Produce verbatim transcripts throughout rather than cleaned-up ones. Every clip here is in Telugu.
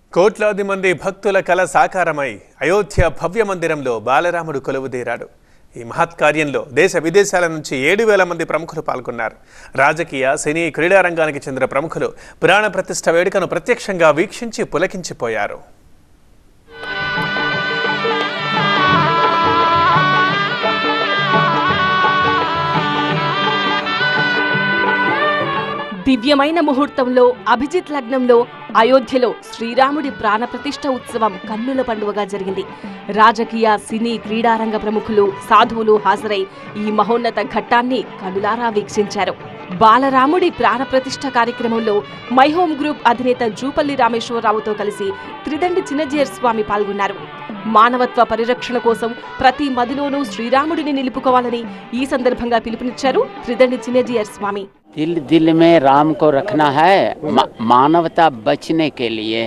కోట్లాది మంది భక్తుల కల సాకారమై అయోధ్య భవ్య మందిరంలో బాలరాముడు కొలువుదీరాడు. ఈ మహత్ కార్యంలో దేశ విదేశాల నుంచి ఏడు వేల మంది ప్రముఖులు పాల్గొన్నారు. రాజకీయ, సినీ, క్రీడా రంగానికి చెందిన ప్రముఖులు ప్రాణ ప్రతిష్ఠ వేడుకను ప్రత్యక్షంగా వీక్షించి పులకించిపోయారు. దివ్యమైన ముహూర్తంలో అభిజిత్ లగ్నంలో అయోధ్యలో శ్రీరాముడి ప్రాణప్రతిష్ఠ ఉత్సవం కన్నుల పండుగగా జరిగింది. రాజకీయ, సినీ, క్రీడారంగ ప్రముఖులు, సాధువులు హాజరై ఈ మహోన్నత ఘట్టాన్ని కనులారా వీక్షించారు. బాలరాముడి ప్రాణప్రతిష్ఠ కార్యక్రమంలో మైహోమ్ గ్రూప్ అధినేత జూపల్లి రామేశ్వరరావుతో కలిసి త్రిదండి చిన్నజీయర్ స్వామి పాల్గొన్నారు. మానవత్వ పరిరక్షణ కోసం ప్రతి మదిలోనూ శ్రీరాముడిని నిలుపుకోవాలని ఈ సందర్భంగా పిలుపునిచ్చారు త్రిదండి చిన్నజీయర్ స్వామి. दिल दिल में राम को रखना है, मा, मानवता बचने के लिए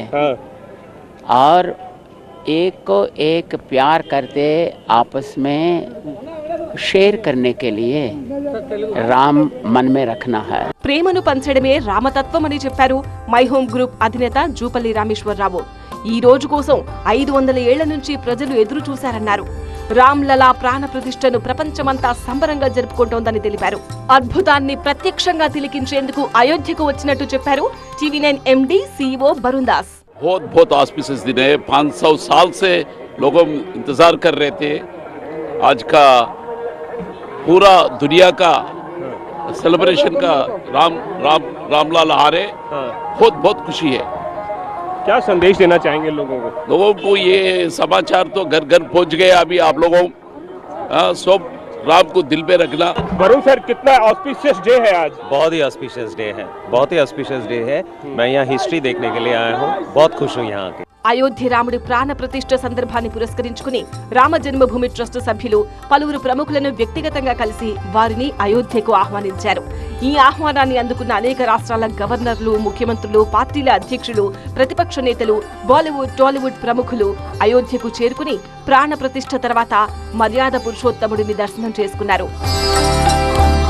और एक को एक प्यार करते आपस में शेयर करने के लिए राम मन में रखना है. ప్రేమను పంచడమే రామతత్వమని చెప్పారు మైహోమ్ గ్రూప్ అధినేత జూపల్లి రామేశ్వరరావు. ఈ రోజు కోసం ఐదు వందల ఏళ్ల నుంచి ప్రజలు ఎదురు చూశారన్నారు. రామ్ లలా ప్రాణ ప్రతిష్టను ప్రపంచమంతా సంబరంగా జరుపుకుంటోందని తెలిపారు. అద్భుతాన్ని ప్రత్యక్షంగా తిలకించేందుకు అయోధ్యకు వచ్చినట్టు చెప్పారు TV nine MD CEO Varun Das. बहुत बहुत ऑस्पिशियस दिन है. पाँच सौ साल से लोग इंतजार कर रहे थे. आज का पूरा दुनिया का सेलिब्रेशन का राम राम रामलाल आ रहे. बहुत बहुत खुशी है. क्या संदेश देना चाहेंगे लोगों को? लोगों को ये समाचार तो घर घर पहुंच गए. अभी आप लोगों सब राम को दिल पे रखना. वरुण सर, कितना ऑस्पिशियस डे है आज? बहुत ही ऑस्पिशियस डे है, बहुत ही ऑस्पिशियस डे है. मैं यहाँ हिस्ट्री देखने के लिए आया हूँ. बहुत खुश हूँ यहाँ आके. అయోధ్య రాముడి ప్రాణ ప్రతిష్ఠ సందర్భాన్ని పురస్కరించుకుని రామ జన్మభూమి ట్రస్ట్ సభ్యులు పలువురు ప్రముఖులను వ్యక్తిగతంగా కలిసి వారిని అయోధ్యకు ఆహ్వానించారు. ఈ ఆహ్వానాన్ని అందుకున్న అనేక రాష్ట్రాల గవర్నర్లు, ముఖ్యమంత్రులు, పార్టీల అధ్యక్షులు, ప్రతిపక్ష నేతలు, బాలీవుడ్, టాలీవుడ్ ప్రముఖులు అయోధ్యకు చేరుకుని ప్రాణ ప్రతిష్ఠ తర్వాత మర్యాద పురుషోత్తముడిని దర్శనం చేసుకున్నారు.